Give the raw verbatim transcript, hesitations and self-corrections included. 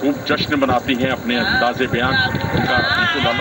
खूब जश्न मनाती हैं अपने अंदाज़े बयान उनका।